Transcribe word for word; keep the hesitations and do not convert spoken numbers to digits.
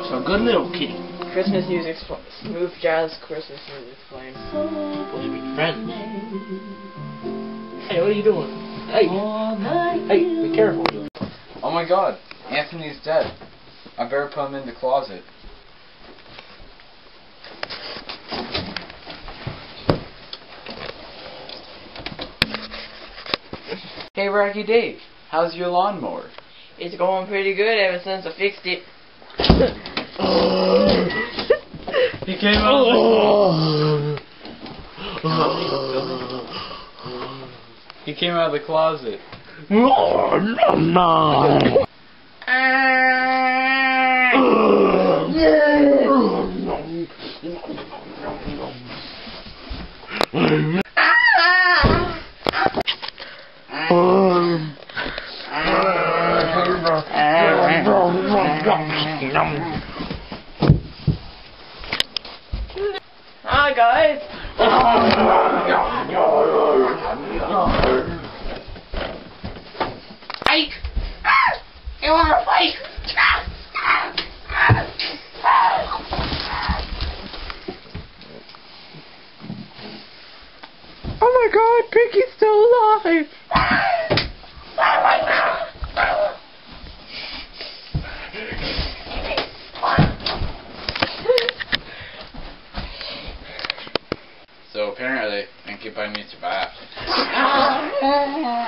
So good little kitty. Christmas music, smooth jazz Christmas music playing. Supposed to be friends. Hey, what are you doing? Hey, hey, be careful. Oh my god, Anthony's dead. I better put him in the closet. Hey Raggy Dave, how's your lawnmower? It's going pretty good ever since I fixed it. He came out of the He came out of the closet. No, no, no. Hi guys. Fight! You want to fight? Oh my god, Pinky's still alive! So apparently, Pinkie Pie needs a bath.